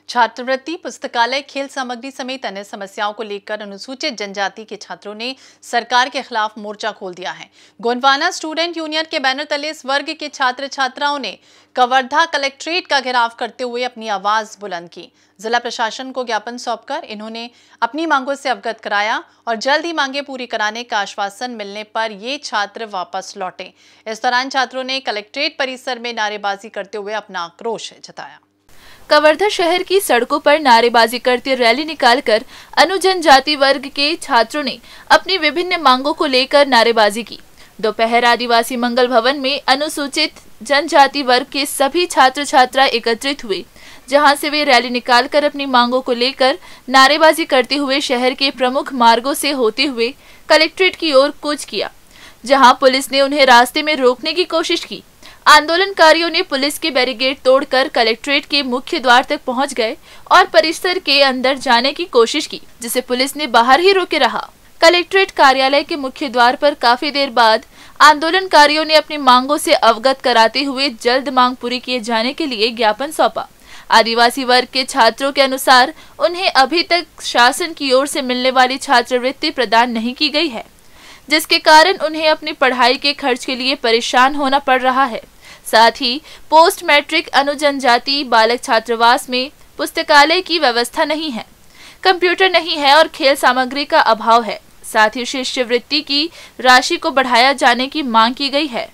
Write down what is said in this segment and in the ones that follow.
छात्रवृत्ति, पुस्तकालय, खेल सामग्री समेत अन्य समस्याओं को लेकर अनुसूचित जनजाति के छात्रों ने सरकार के खिलाफ मोर्चा खोल दिया है। गोंडवाना स्टूडेंट यूनियन के बैनर तले इस वर्ग के छात्र छात्राओं ने कवर्धा कलेक्ट्रेट का घेराव करते हुए अपनी आवाज बुलंद की। जिला प्रशासन को ज्ञापन सौंपकर इन्होंने अपनी मांगों से अवगत कराया और जल्द ही मांगे पूरी कराने का आश्वासन मिलने पर ये छात्र वापस लौटे। इस दौरान छात्रों ने कलेक्ट्रेट परिसर में नारेबाजी करते हुए अपना आक्रोश जताया। कवर्धा शहर की सड़कों पर नारेबाजी करते रैली निकालकर अनुजनजाति वर्ग के छात्रों ने अपनी विभिन्न मांगों को लेकर नारेबाजी की। दोपहर आदिवासी मंगल भवन में अनुसूचित जनजाति वर्ग के सभी छात्र छात्रा एकत्रित हुए, जहां से वे रैली निकालकर अपनी मांगों को लेकर नारेबाजी करते हुए शहर के प्रमुख मार्गों से होते हुए कलेक्ट्रेट की ओर कूच किया, जहां पुलिस ने उन्हें रास्ते में रोकने की कोशिश की। आंदोलनकारियों ने पुलिस के बैरिकेड तोड़कर कलेक्ट्रेट के मुख्य द्वार तक पहुंच गए और परिसर के अंदर जाने की कोशिश की, जिसे पुलिस ने बाहर ही रोके रहा। कलेक्ट्रेट कार्यालय के मुख्य द्वार पर काफी देर बाद आंदोलनकारियों ने अपनी मांगों से अवगत कराते हुए जल्द मांग पूरी किए जाने के लिए ज्ञापन सौंपा। आदिवासी वर्ग के छात्रों के अनुसार उन्हें अभी तक शासन की ओर से मिलने वाली छात्रवृत्ति प्रदान नहीं की गई है, जिसके कारण उन्हें अपनी पढ़ाई के खर्च के लिए परेशान होना पड़ रहा है। साथ ही पोस्ट मैट्रिक अनुजनजाति बालक छात्रावास में पुस्तकालय की व्यवस्था नहीं है, कंप्यूटर नहीं है और खेल सामग्री का अभाव है। साथ ही शिष्यवृत्ति की राशि को बढ़ाया जाने की मांग की गई है।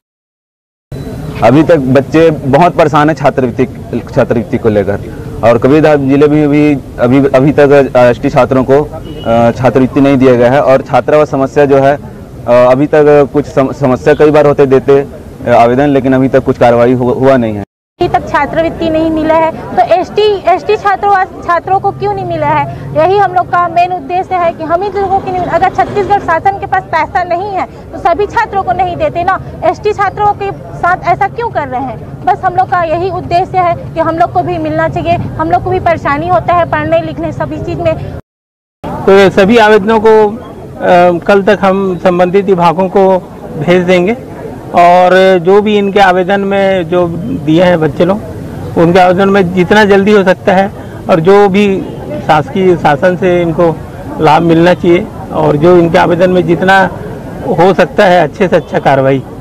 अभी तक बच्चे बहुत परेशान है छात्रवृत्ति को लेकर, और कबीरधाम जिले में भी अभी तक एसटी छात्रों को छात्रवृत्ति नहीं दिया गया है। और छात्रावास समस्या जो है, अभी तक कुछ समस्या कई बार होते देते आवेदन, लेकिन अभी तक कुछ कार्रवाई हुआ नहीं है। अभी तक छात्रवृत्ति नहीं मिला है तो एसटी छात्रों को क्यों नहीं मिला है? यही हम लोग का मेन उद्देश्य है कि हम ही लोगों की, अगर छत्तीसगढ़ शासन के पास पैसा नहीं है तो सभी छात्रों को नहीं देते ना, एसटी छात्रों के साथ ऐसा क्यों कर रहे हैं? बस हम लोग का यही उद्देश्य है कि हम लोग को भी मिलना चाहिए। हम लोग को भी परेशानी होता है पढ़ने लिखने सभी चीज़ में। तो सभी आवेदनों को कल तक हम संबंधित विभागों को भेज देंगे, और जो भी इनके आवेदन में जो दिए हैं बच्चे लोग, उनके आवेदन में जितना जल्दी हो सकता है और जो भी शासकीय शासन से इनको लाभ मिलना चाहिए, और जो इनके आवेदन में जितना हो सकता है अच्छे से अच्छा कार्रवाई